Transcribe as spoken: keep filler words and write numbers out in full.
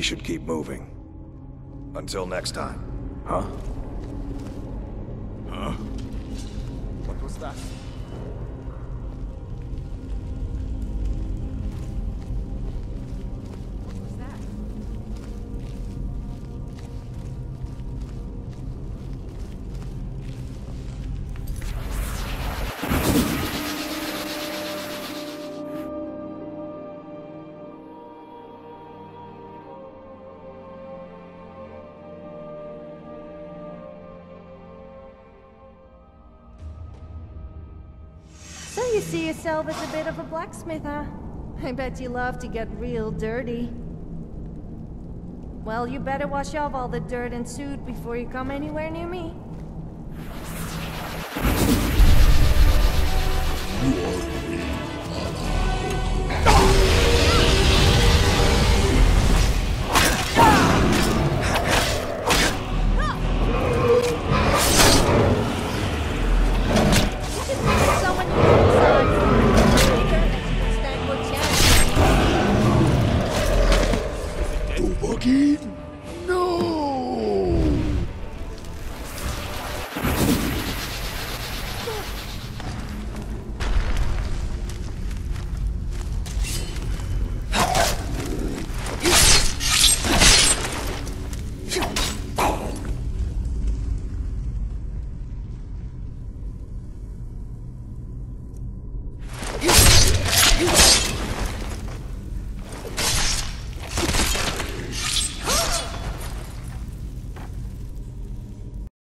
should keep moving. Until next time. Huh? Huh? What was that? What was that? So you see yourself as a bit of a blacksmith, huh? I bet you love to get real dirty. Well, you better wash off all the dirt and soot before you come anywhere near me. You are